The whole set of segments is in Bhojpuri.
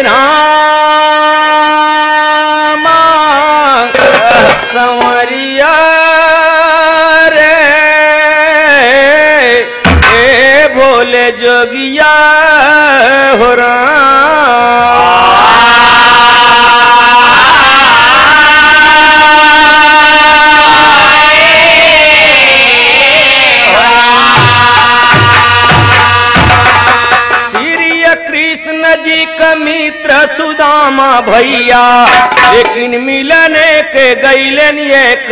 रामा संवरिया रे ए भोले जोगिया हो जी का मित्र सुदामा भैया लेकिन मिलने के गईलन एक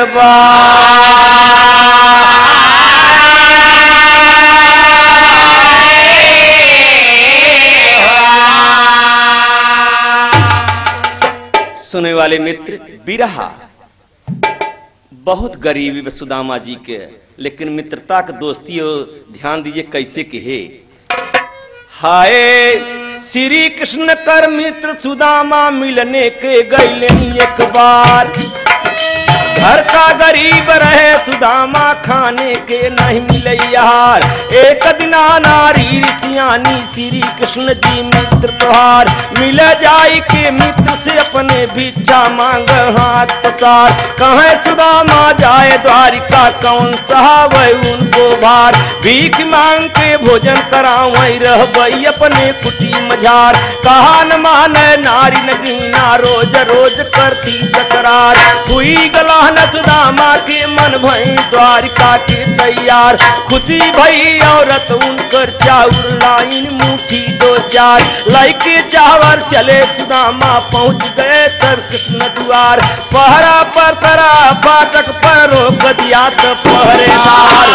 बार। सुने वाले मित्र, बिरहा बहुत गरीबी सुदामा जी के, लेकिन मित्रता का दोस्ती हो, ध्यान दीजिए कैसे के है। हाय श्री कृष्ण कर मित्र सुदामा मिलने के गईले एक बार। घर का गरीब रहे सुदामा खाने के नहीं मिले यार। एक दिना नारी ऋषियानी श्री कृष्ण जी मित्र तोहार मिल जाई के मित्र से अपने भिक्षा मांग हाथ पसार। कहे सुदामा जाए द्वारिका कौन सहावे उनको भार। भीख मांग के भोजन करावई रहबई अपने कुटी मझार। कहा न माने नारी नगीना रोज रोज करती तकरार। हुई गला न सुदामा के मन भई द्वारिका के तैयार। खुशी भई औरत उनकर चाउर लाइन मुट्ठी दो चार। लाइके चावर चले सुदामा पहुंच गए तर कृष्ण द्वार। पहरा पर तरा फाटक पर रोक दिया तो पहरेदार।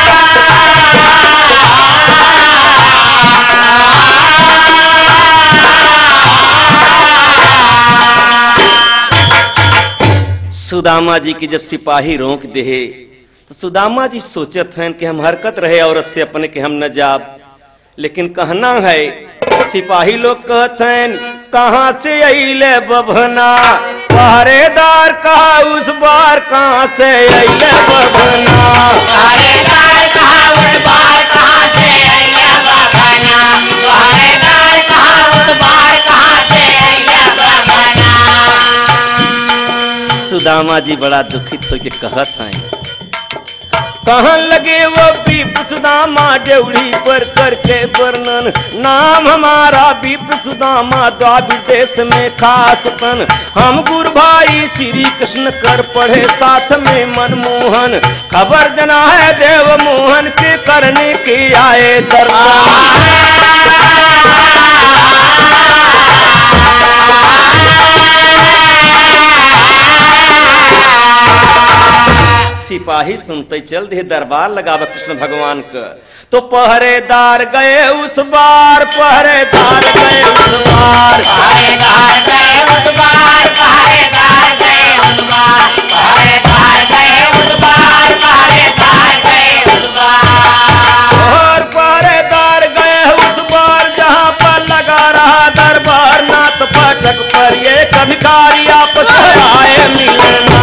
सुदामा जी की जब सिपाही रोक दे तो सुदामा जी सोचत हैं कि हम हरकत रहे औरत से अपने के हम न जाब, लेकिन कहना है सिपाही लोग कहते हैं कहाँ से अइले बभना। पहरेदार कहा उस बार कहाँ से अइले बभना। पहरेदार कहा उस बार कहाँ से अइले बभना। पहरेदार कहा उस बार कहाँ से अइले बभना। सुदामा जी बड़ा दुखित होकर कहत हैं कहाँ लगे वो विप्र सुदामा डेवढ़ी पर करके वर्णन। नाम हमारा विप्र सुदामा द्वापर देश में खास तन। हम गुरु भाई श्री कृष्ण कर पढ़े साथ में मनमोहन। खबर जना है देव मोहन के करने के आए दर्शन। सिपाही सुनते चल दे दरबार लगाव कृष्ण भगवान का। तो पहरेदार गए उस बार। पहरेदार गए उस बार। पहरेदार गए उस बार। पहरेदार गए उस बार। पहरेदार गए उस बार। पहरेदार गए उस बार। और पहरेदार गए उस बार जहाँ पर लगा रहा दरबार। नाथ फाटक पर ये कभिकारी आपस आए मिलना।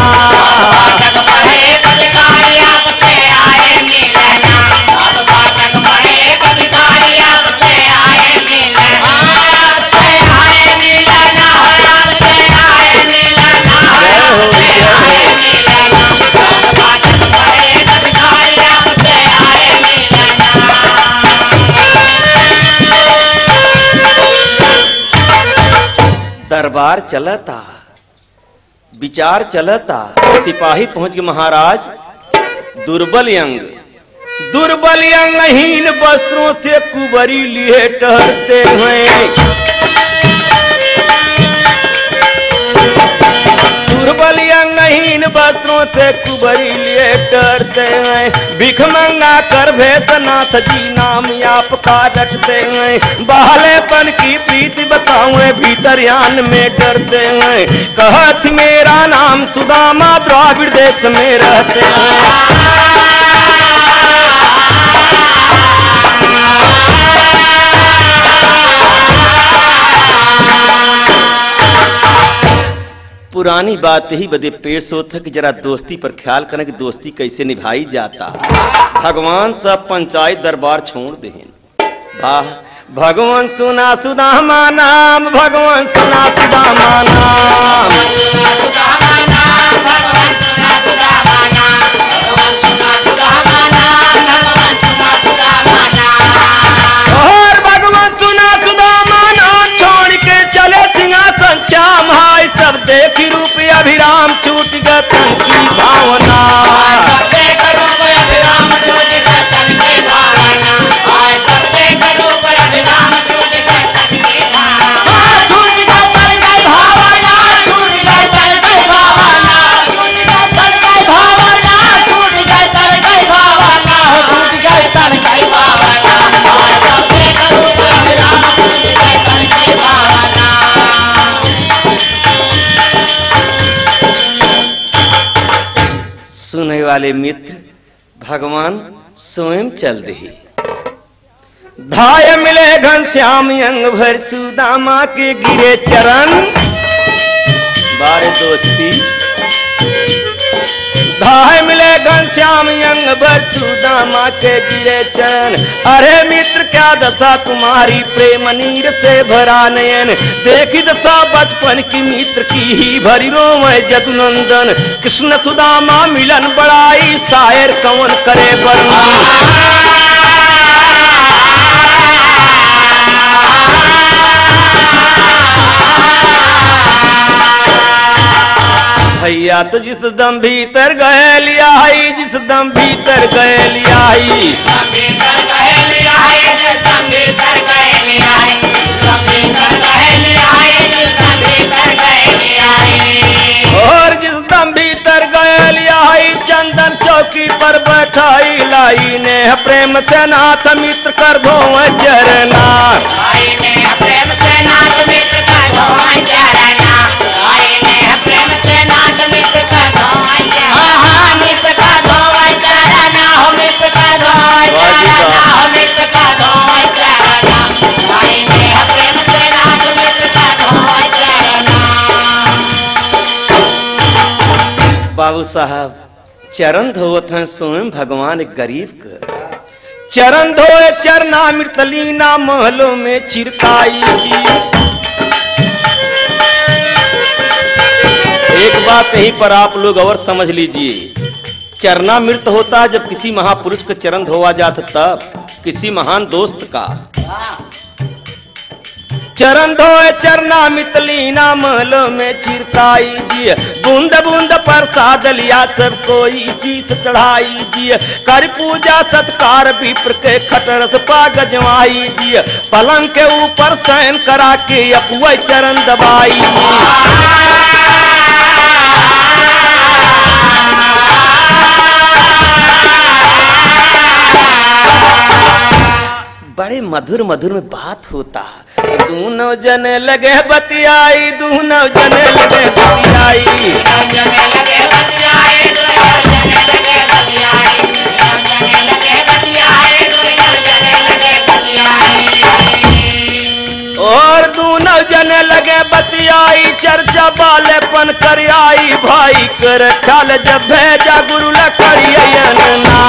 दरबार चलता, विचार चलता। सिपाही पहुंच गए महाराज। दुर्बल अंगहीन वस्त्रों से कुबरी लिए टहरते हैं। दुर्बल अंगहीन वस्त्रों से कुबरी लिए टहरते हैं। भिख मंगा कर भैसनाथ जी नाम आपका रटते हैं। बहलेपन की प्रीति बताऊं भीतर यान में डरते हैं। कहत मेरा नाम सुदामा द्राविड़ देश में रहते हैं। पुरानी बात ही बदे पेश होता कि जरा दोस्ती पर ख्याल करें कि दोस्ती कैसे निभाई जाता। भगवान सब पंचायत दरबार छोड़ दें। वाह भगवान सुना सुदामा नाम, भगवान सुना सुदामा नाम। और भगवान सुना सुदामा नाम छोड़ के चले सिंहासन श्याम, हाय सब देखी रूप अभिराम छूट गए तन की भावना। सुनने वाले मित्र, भगवान स्वयं चल दे। धाय मिले घनश्याम अंग भर सुदामा के गिरे चरण। बारे दोस्ती धाय मिले घनश्याम अंग भर सुदामा के गिरे चरण। अरे मित्र क्या दशा तुम्हारी, प्रेम नीर से भरा नयन। देखी दशा बचपन की मित्र की ही भरी रोमय जदुनंदन। कृष्ण सुदामा मिलन बड़ाई, शायर कवन करे वर्णन। भैया तो जिस दम भीतर गए लिया ही, जिस दम भीतर गए लिया ही। और जिस दम भीतर गए लिया ही, चंदन चौकी पर बैठाई लाई ने प्रेम से नाथ मित्र कर दो चरना। प्रेम से नाथ मित्र कर दो चरना। बाबू साहब चरण धोवत हैं स्वयं भगवान गरीब का। चरण धोए चरना मृतलीना महलों में चिरकाई। एक बात यहीं पर आप लोग और समझ लीजिए, चरना मृत होता है जब किसी महापुरुष का चरण धोवा जाता, तब किसी महान दोस्त का। चरण धोए चरना मितलीना महलों में चिरकाई जी। बूंद बूंद प्रसाद लिया सब कोई शीश चढ़ाई जी। कर पूजा सत्कार विप्र के खटरस पा गजवाई जी। पलंग के ऊपर शयन करा के अपुआ चरण दबाई। बड़े मधुर मधुर में बात होता। दोनों जने लगे बतियाई, दोनों जने लगे बतियाई। और दोनों जने लगे बतियाई, चर्चा बालेपन कर आई। भाई कर ख्याल जब भेजा गुरु लकड़ियन ना।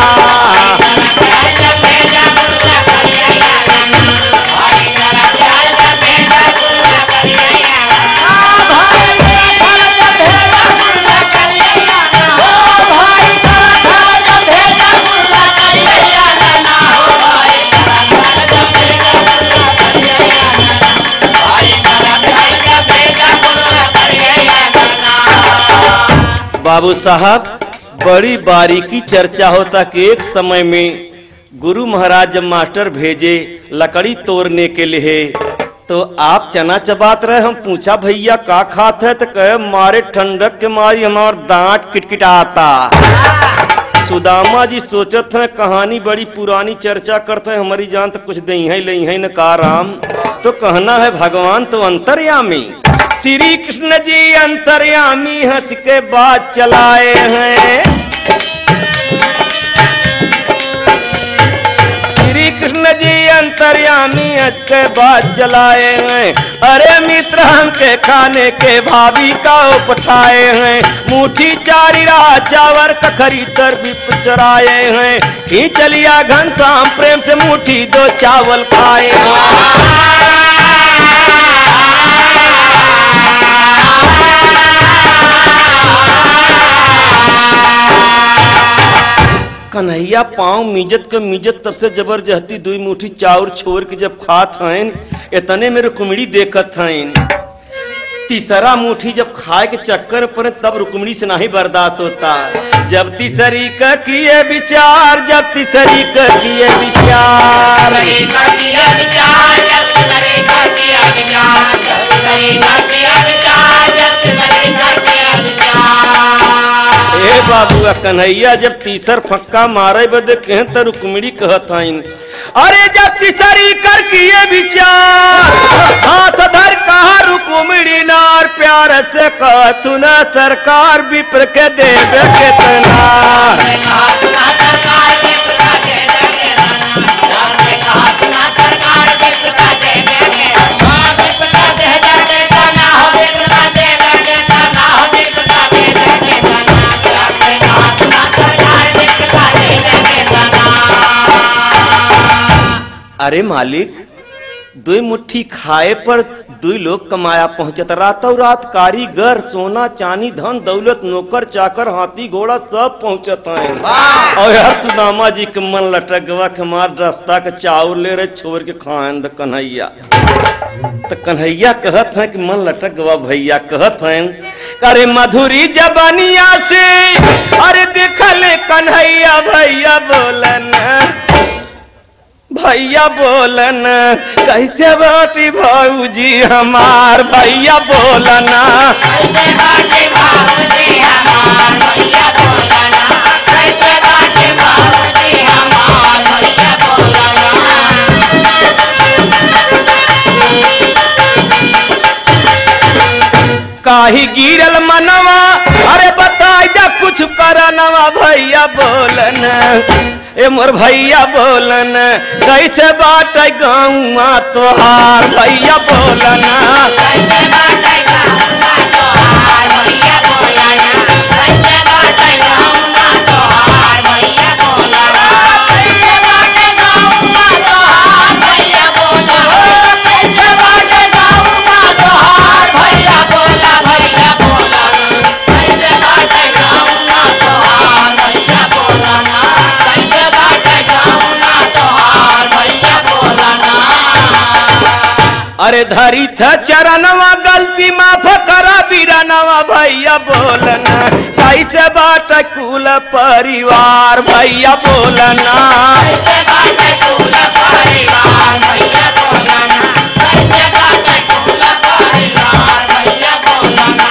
बाबू साहब बड़ी बारीकी चर्चा होता कि एक समय में गुरु महाराज जब मास्टर भेजे लकड़ी तोड़ने के लिए, तो आप चना चबात रहे। हम पूछा भैया का खात है, तो कहे मारे ठंडक के मारी हमार दांत किटकिटाता। सुदामा जी सोचत है कहानी बड़ी पुरानी चर्चा करते हैं, हमारी जान तो कुछ दई है लई है न का राम। तो कहना है भगवान तो अंतर्यामी, श्री कृष्ण जी अंतर्यामी हंस के बात चलाए हैं। श्री कृष्ण जी अंतर्यामी इसके बाद जलाए हैं। अरे मित्र हमके खाने के भाभी का उपठाए हैं। मुट्ठी चारी रहा चावर कखरी तर भी चराए हैं। खींच लिया घनश्याम प्रेम से मुट्ठी दो चावल खाए। कन्हैया पाँव मिजत के मिजत तब से जबरदस्ती दुई मुट्ठी चाउर छोड़ के जब खात हैं, इतने में रुक्मिणी देखत हैं। तीसरा मुट्ठी जब खाए के चक्कर पर तब रुक्मिणी से नहीं बर्दाश्त होता। जब तीसरी का किए विचार, जब तीसरी का किए विचार, ए बाबू कन्हैया जब तीसर फक्का मारे बदे कहें तो रुक्मिणी कहत हैं। अरे जब तीसरी कर किए विचार, हाथ धर कहा रुक्मिणी नार, प्यार से कह सुना सरकार विप्र के दे दे कितना। अरे मालिक दुई मुट्ठी खाए पर दुई लोग कमाया पहुंचत। रातों रात कारीगर सोना चांदी धन दौलत नौकर चाकर हाथी घोड़ा सब पहुंचत हैं। और यार सुदामा जी के मन लटक गवा के मार रास्ता के चाउर ले रहे छोड़ के खाएं द कन्हैया। तो कन्हैया कहत हैं कि मन लटक गवा भैया। कहत हैं करे मधुरी जबानिया से, अरे देखले कन्हैया भैया बोलन, भैया बोलन कैसे बाटी भाऊजी हमार, भैया बोलना कैसे बाटी भाऊजी हमार, भैया बोलना कैसे बाटी भाऊजी हमार, भैया बोलना। काही गिरल मनवा, अरे बताई जा कुछ करनवा, भैया बोलना ए मोर भैया बोलन कैसे बाटे गाँव तोहार, भैया बोलना कैसे बाटे गाँव तोहार, भैया बोलना कैसे बाटे गाँव तोहार, भैया बोलना कैसे बाटे गाँव तोहार, भैया बोलना कैसे बाटे गाँव तोहार, भैया बोला भैया बोलना कैसे बाटे गाँव तोहार, भैया बोलना अरे धरी था चरणवा गलती माफ करा बीरानवा, भैया बोलना कैसे बाट कुल परिवार, भैया बोलना कैसे बाट कुल परिवार, भैया बोलना कैसे बाट कुल परिवार, भैया बोलना।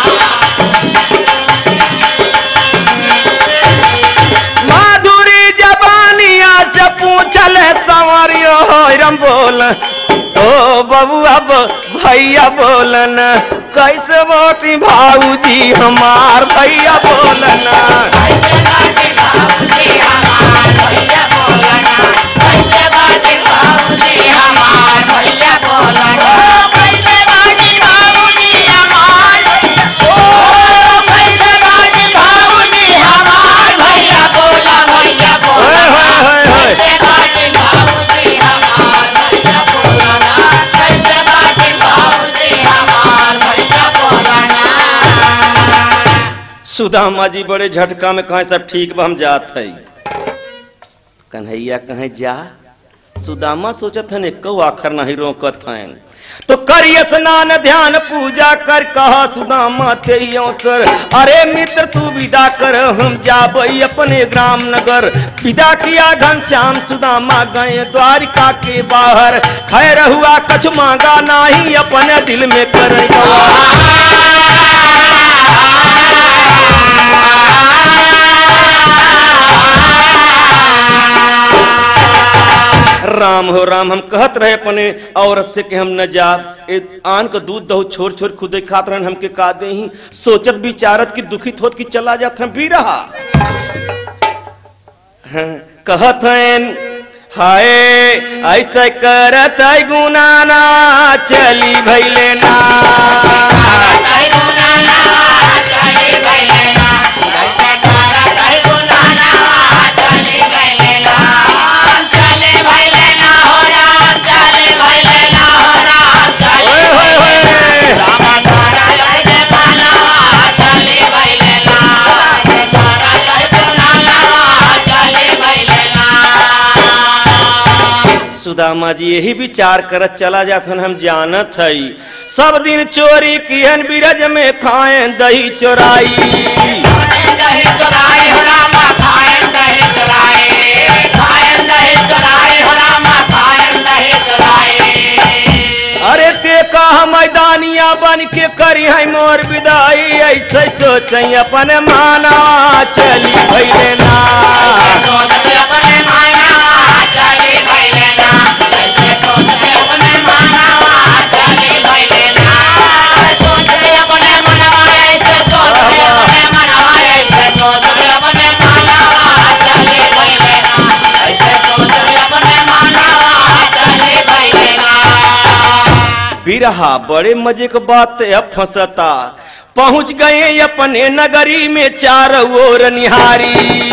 माधुरी जबानिया से पूछल संवरियो रम बोल, ओ बबुआ भैया बोलन कैसे बाटी भाऊजी हमार, भैया बोलना कैसे बाटी भाऊजी हमार, भैया बोलना कैसे बाटी भाऊजी हमार, भैया बोलना कैसे बाटी भाऊजी हमार, ओ कैसे बाटी भाऊजी हमार, भैया बोला भैया बोलना कैसे बाटी भाऊजी हमार, भैया बोलना कैसे बाटी भाऊजी हमार, भैया बोलना। सुदामा जी बड़े झटका में कहे सब ठीक बा हम जात है। कन्हैया कहे जा, सुदामा सोचत है एको आखर नहीं रोकत हैं। तो करिए स्नान ध्यान पूजा कर कहा सुदामा ते अवसर, अरे मित्र तू विदा कर हम जाबई अपने ग्राम नगर। विदा किया घनश्याम सुदामा गए द्वारिका के बाहर, खैर हुआ कछ मांगा नाही अपने दिल में करेगा। राम हो राम हम कहत रहे अपने औरत से कि हम न जा आन का दूध दहो छोड़ छोड़ खुदे खात रहे हमके का दे ही, सोचत विचारत की दुखित होत की चला जात हम भी रहा। हाँ, कहत हैं हाय ऐसे करत गुनाना चली भैले ना। सुदामा जी यही विचार करत चला जाथन हम जानत हई सब दिन चोरी किहन बिरज में खाएं दही चोराई। अरे ते कहा मैदानिया बन के करी है मोर विदाई ऐसे सोच अपन माना चली भैले ना। बिरहा बड़े मजे की बात अब फंसता पहुंच गए अपने नगरी में चारों ओर निहारी।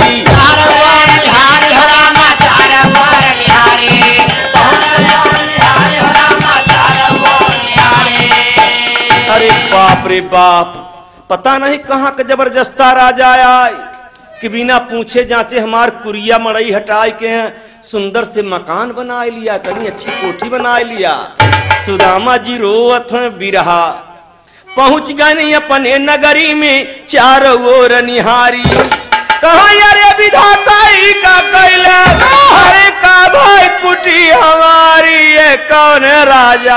अरे बाप रे बाप पता नहीं कहाँ का जबरदस्ता राजा आए कि बिना पूछे जांचे हमार कुरिया मड़ई हटाई के सुंदर से मकान बना लिया कहीं अच्छी कोठी बना लिया। सुदामा जी रोवत हैं बिरहा पहुंच गए अपने नगरी में चारों ओर निहारी। कहा अरे विधाता ही का कैला अरे का भाई कुटी हमारी ये कौन राजा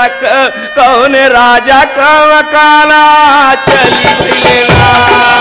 का मकाना चली भैलेना।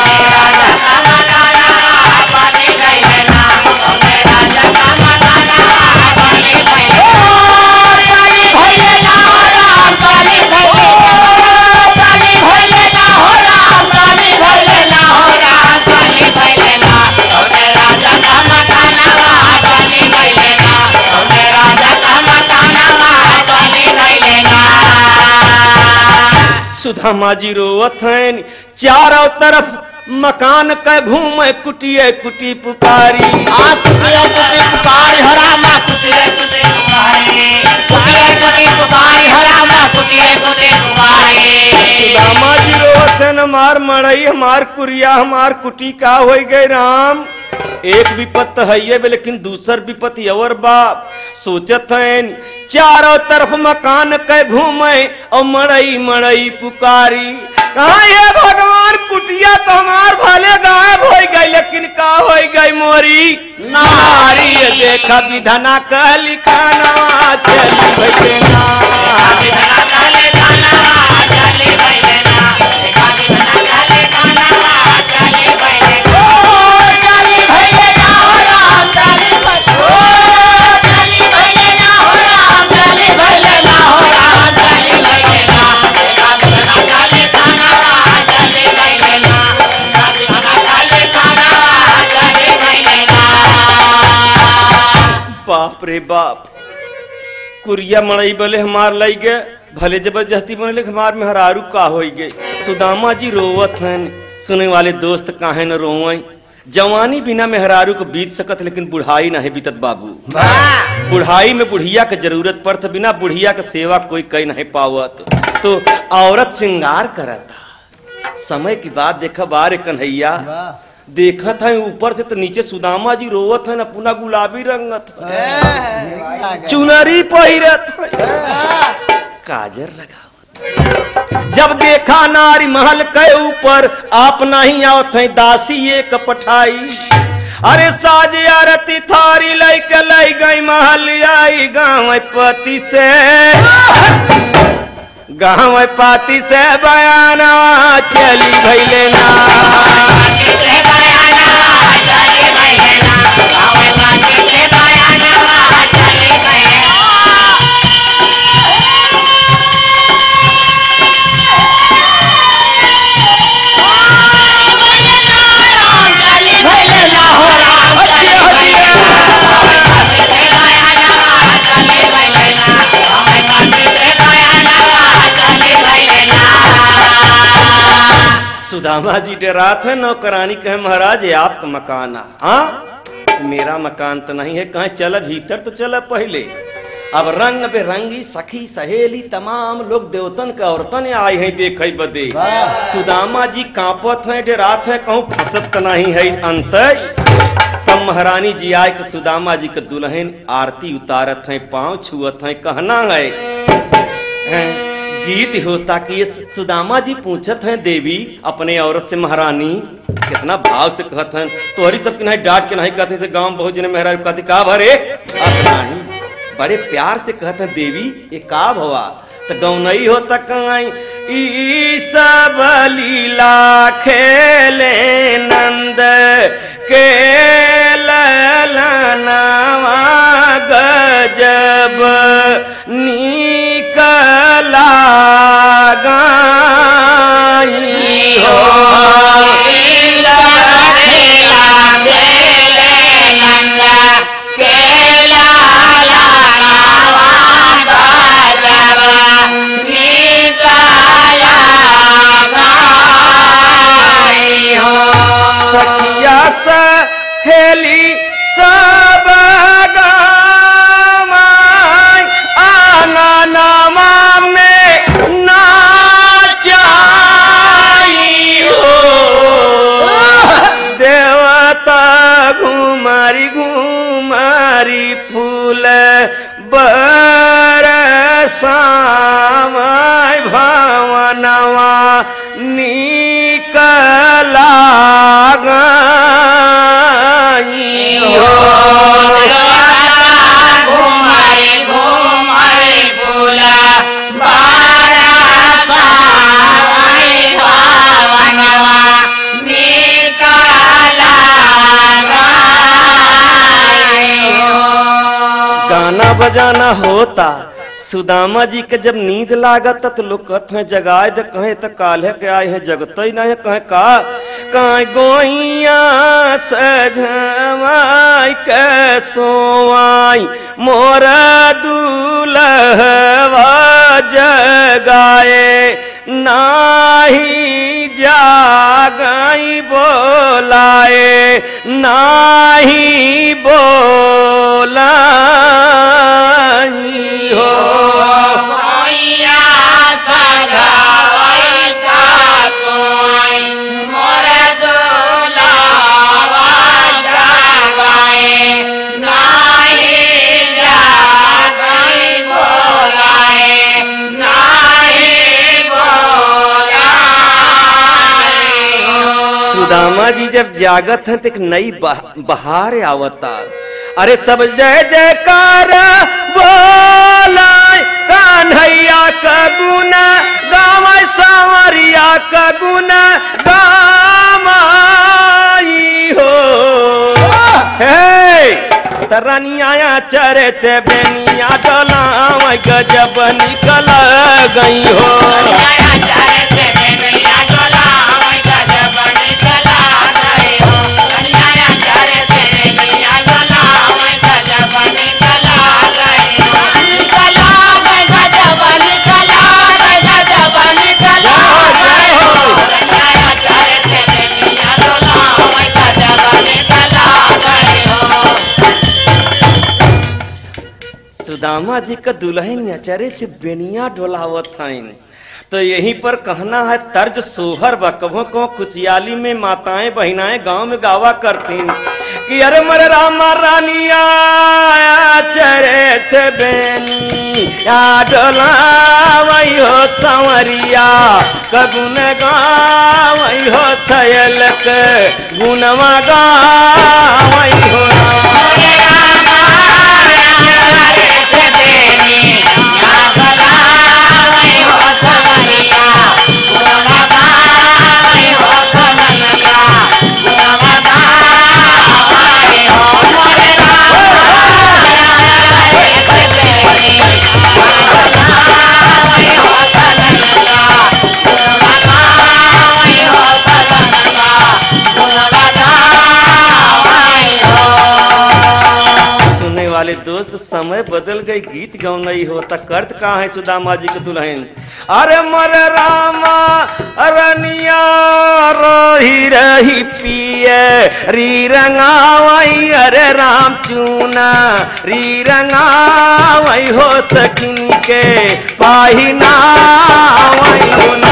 सुदामा जी रोवत हैं चारों तरफ मकान का घूमे कुटिए कुटी पुकारी। कुटिए कुटी पुकारी हरामा कुटिए कुटी पुकारी कुटिए कुटी पुकारी हरामा कुटिए कुटी पुकारी। सुदामा जी रोवत हैं हमार मड़ई हमार कुरिया हमार कुटी का हो गए राम। एक विपत है ये लेकिन दूसर विपत्ति और बाप सोचत हैं चारों तरफ मकान के घूमे और मड़ई मड़ई पुकारी। कहा ये भगवान कुटिया तो हमार भले गायब हो गई लेकिन का हो गई मोरी नारी देखा विधना का लिखाना चली भैलेना। बाप रे बाप कुरिया मड़ई बोले हमार लाई गए भले जबरदस्ती बोले हमार में हरारू का हो गई। सुदामा जी रोवत हैं सुने वाले दोस्त काहे न रोवई जवानी बिना मेहरारू को बीत सकत लेकिन बुढ़ाई नहीं बीतत बाबू। बुढ़ाई में बुढ़िया के जरूरत पड़त बिना बुढ़िया के सेवा कोई कई नहीं पावत तो औरत श्रृंगार करता। समय की बात देखा बारे कन्हैया देखत है ऊपर से तो नीचे सुदामा जी रोवत है न पुना गुलाबी रंगत चुनरी पहिरत काजर लगावत। जब देखा नारी महल के ऊपर आप नहीं आवत है दासी एक पठाई। अरे साज आरती थारी लैके लै गई महल आई गाँव पति से गाँव पाती से बयाना चली भैलेना। सुदामा जी डरात है। नौकरानी कहे महाराज ये आपका मकान है। हाँ मेरा मकान तो नहीं है। कहे चल भीतर तो चल पहले। अब रंग बेरंगी सखी सहेली तमाम लोग देवतन के औरतन आए हैं देखे बदे। सुदामा जी कांपत हैं डरात हैं कहूँ फसत तो नहीं है अंश। तब महारानी जी आए कि सुदामा जी के दुल्हन आरती उतारत हैं पांव छुअत हैं। कहना है गीत होता कि ये सुदामा जी पूछत हैं देवी अपने औरत से महारानी कितना भाव से कहत हैं। तोहरी तब नहीं डांट के नहीं कहते थे गांव बहुत जने मेहरा कहते का भरे नहीं बड़े प्यार से कहते हैं देवी ये का भवा। तो गाँव नहीं होता कहीं ई सब लीला खेले नंद के ललनावा गजब निकला गाई हो। सहेली सब गावाई आंगनमा में नाचाई हो। देवता घुमारी घुमारी फूल बरसावाई भावनवा निकला गाना बजाना होता। सुदामा जी के जब नींद लागत तो लोग कहते हैं जगाए दे कहे तो काल्हे के आए हैं जगत ही नहीं कहे का कहीं गोइया सजवाई के सोवाई मोर दूल्हवा जगाए नाही जागाई बोलाए नाही बोलाई हो। सुदामा जी जब जागत हैं तो एक नई बहार आवता। अरे सब जय जयकार बोला कान्हैया का गुना गावै सांवरिया का गुना गामाई हो। हे तरनिया चरे से बेनिया डोला गजब निकल गई हो। सुदामा जी का दुल्हन अचरे से बेनिया डोलावत हैं। तो यहीं पर कहना है तर्ज सोहर बकभों को खुशियाली में माताएं बहनाएं गांव में गावा करती कि अरे मर रामा रानिया चरे से बेनिया डोलावई हो संवरिया कगुन गावई हो सयल के गुनवा गावई हो। बदल गई, गीत गाँव नहीं होता, करत कहाँ है सुदामा जी के दुल्हन। अरे मर रामा रनिया रही रही पिए री रंगावई, अरे राम चूना री रंगावई हो सकिन के पाहिना वही होना।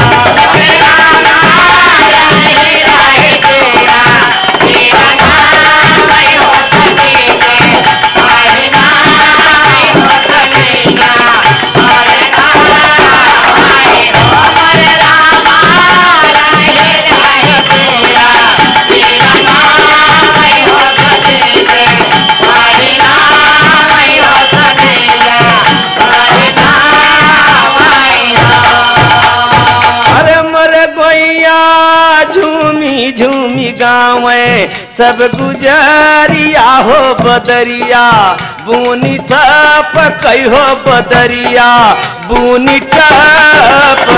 झूमी गाँव सब गुजरिया हो बदरिया, बुनी छप कई हो बदरिया, बुनी छप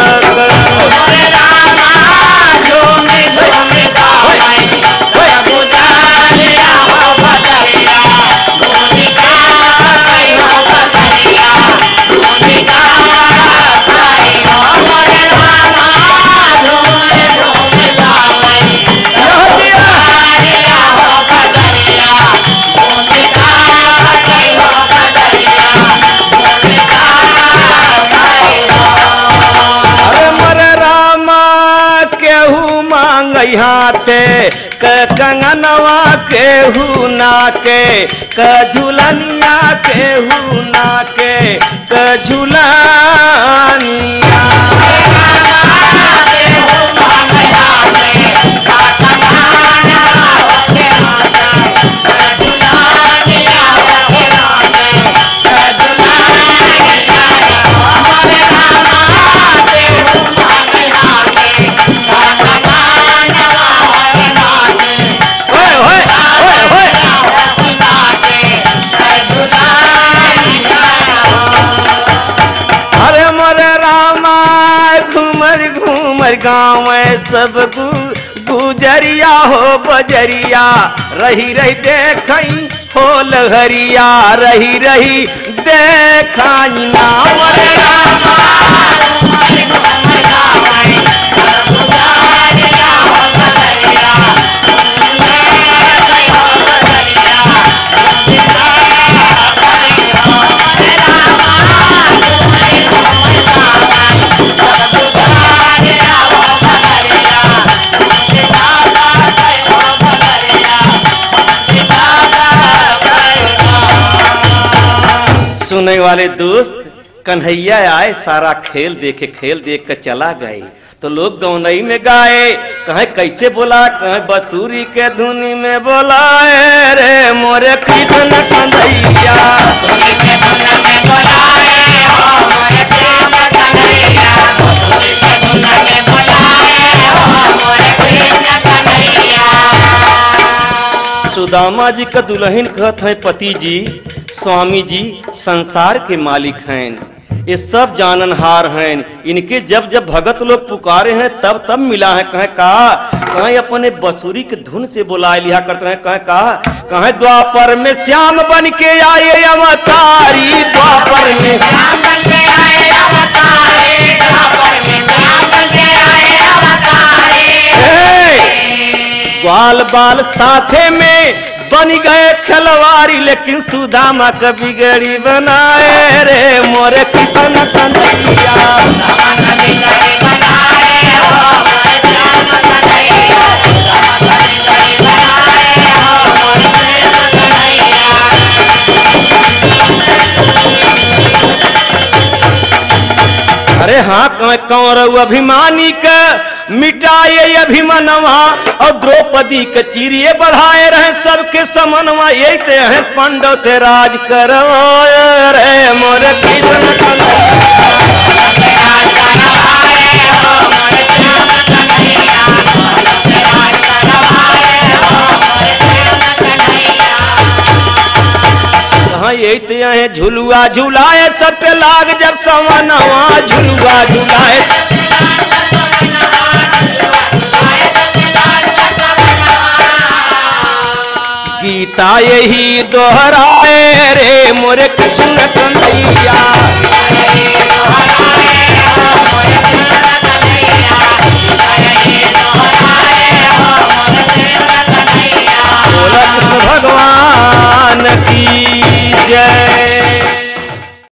झूमी झूमी गाँव सब गुजरिया हो बदरिया, बुनी छप कई हो बदरिया, बुनी छप कई हो हाथे क कंगनवा केहू नाके, क झुलनिया केहू नाके, क झुलनिया गाँव सब गुजरिया हो बजरिया, रही रही देखई हो लहरिया, रही रही देखई नाम सुनने वाले दोस्त। कन्हैया आए सारा खेल देखे, खेल देख कर चला गए तो लोग गौनई में गाए, कहे कैसे बोला, कहे बसूरी के धुनी में बोलाए रे मोरे कृष्ण कन्हैया। सुदामा जी का दुल्हन कहत है पति जी, स्वामी जी संसार के मालिक हैं, ये सब जाननहार हैं, इनके जब जब भगत लोग पुकारे हैं तब तब मिला है। कहे कहा, कहे अपने बसुरी के धुन से बुलाए लिया करते हैं। कहे कहा, कहे द्वापर में श्याम बन के आए अवतारी, द्वापर में श्याम बन के आए अवतारी, द्वापर में श्याम बन के आए अवतारी। ग्वाल बाल साथे में बन गए खिलवाड़ी, लेकिन सुदामा का बिगड़ी बनाए रे मोरे कृष्ण कन्हैया। अरे हाँ, कौरव अभिमानी का मिटाए अभिमनवा, और द्रौपदी के चीरिए बढ़ाए रहे सबके समनवा, ये ते हैं पांडव से राज करवाए रे मोरे कृष्ण कन्हैया। हाँ यही ते हैं झुलुआ झुलाए सब पे लाग जब समनवा, झुलुआ झुलाए गीत गीता यही दोहराए रे मोरे कृष्ण